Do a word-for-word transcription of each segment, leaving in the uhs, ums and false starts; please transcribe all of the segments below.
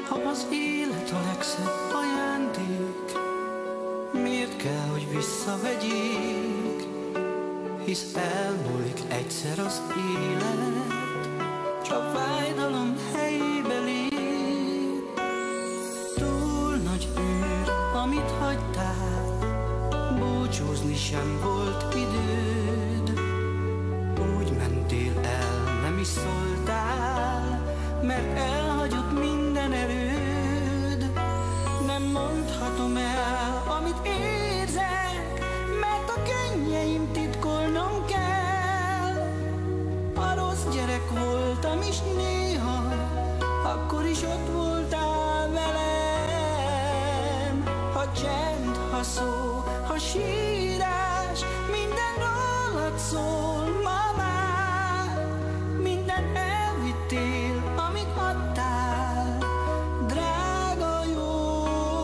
Ha az élet a legszebb ajándék, miért kell, hogy visszavegyék? Hisz elmúlik egyszer az élet, csak fájdalom helyébe lép. Túl nagy űr, amit hagytál, búcsúzni sem volt időd. Úgy mentél el, nem is szóltál, mert elhagyott minden erőd. Nem mondhatom el, amit érzek, mert a könnyeim titkolnom kell. A rossz gyerek voltam is néha, akkor is ott voltál velem. Ha csend, ha szó, ha sírás, minden rólad szól ma már. Minden elvittél, amit adtál, drága jó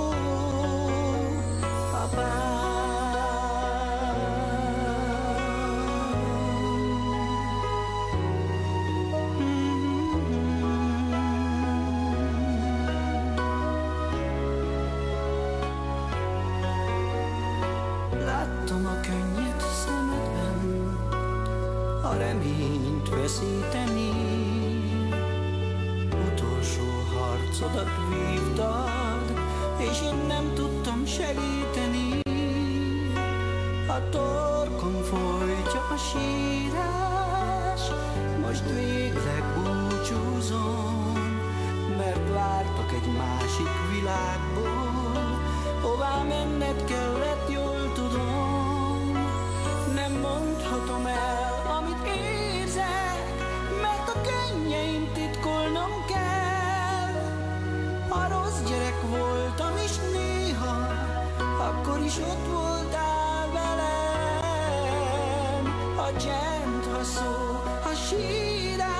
apám. Láttam a könnyed szemedben a reményt veszíteni. Utolsó harcodat vívtad, és én nem tudtam segíteni. A torkom folytja a sírás, most végleg búcsúzom, mert vártak egy másik világból, hová menned kellett, jól tudom. Nem mondhatom el, amit érzek, mert a könnyeim titkolnom kell. A rossz gyerek voltam is néha, akkor is ott voltál velem. A csend, ha szó, ha sírás,